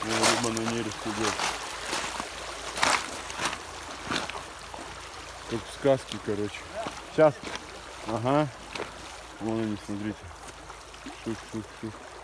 Рыба на нерест идет. Как в сказке, короче. Сейчас. Ага. Вон они, смотрите. Шух-шух-шух.